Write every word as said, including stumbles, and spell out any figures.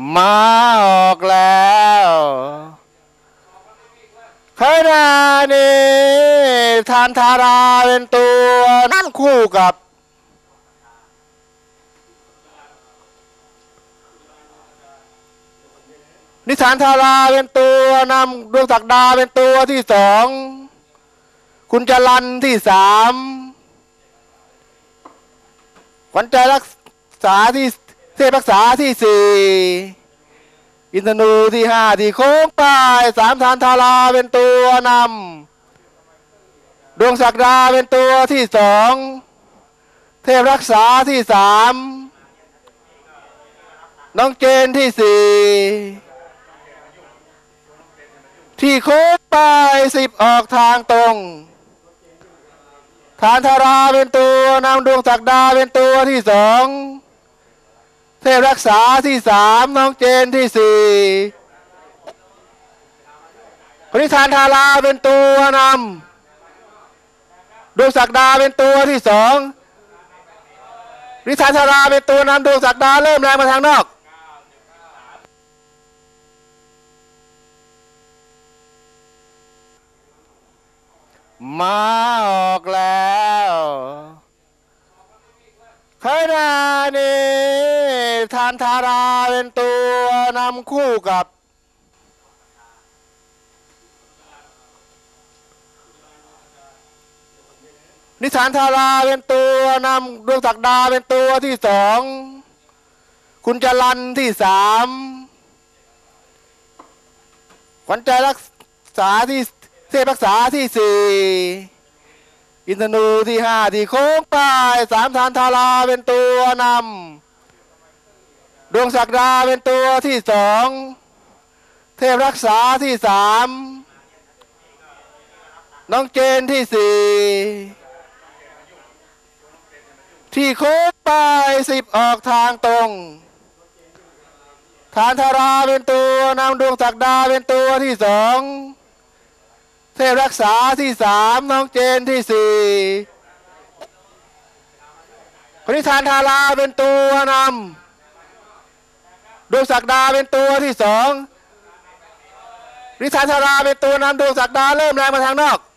มาออกแล้วขณะนี้ทานทาราเป็นตัวนั่งคู่กับนิทานทาราเป็นตัวนำดวงศักดาเป็นตัวที่สองคุณจรันที่สามขวัญใจรักษาที่เทพรักษาที่สี่อินทนูที่ห้าที่โค้งปลายสามทานทาราเป็นตัวนำดวงศักดาเป็นตัวที่สองเทพรักษาที่สามน้องเจนที่สี่ที่โค้งปลายสิบออกทางตรงฐานธาราเป็นตัวนำดวงศักดาเป็นตัวที่สองเทพรักษาที่สามน้องเจนที่สี่คนที่ฐานธาราเป็นตัวนำดวงศักดาเป็นตัวที่สองนิทานธาราเป็นตัวนำดวงศักดาเริ่มแรงมาทางนอกมาออกแล้วขณะนี้ทานทาราเป็นตัวนำคู่กับนิทานทาราเป็นตัวนำดวงศักดาเป็นตัวที่สองคุณจรันที่สามขวัญใจรักษาที่เทพรักษาที่สี่อินทนูที่ห้าที่โค้งปลายสามทานทาราเป็นตัวนำดวงศักดาเป็นตัวที่สองเทพรักษาที่สามน้องเจนที่สี่ที่โค้งปลายสิบออกทางตรงฐานธาราเป็นตัวนำดวงศักดาเป็นตัวที่สองเทพรักษาที่สามน้องเจนที่สี่คนที่ฐานธาราเป็นตัวนำดวงศักดาเป็นตัวที่สองนิทานธาราเป็นตัวนำดวงศักดาเริ่มแรงมาทางนอก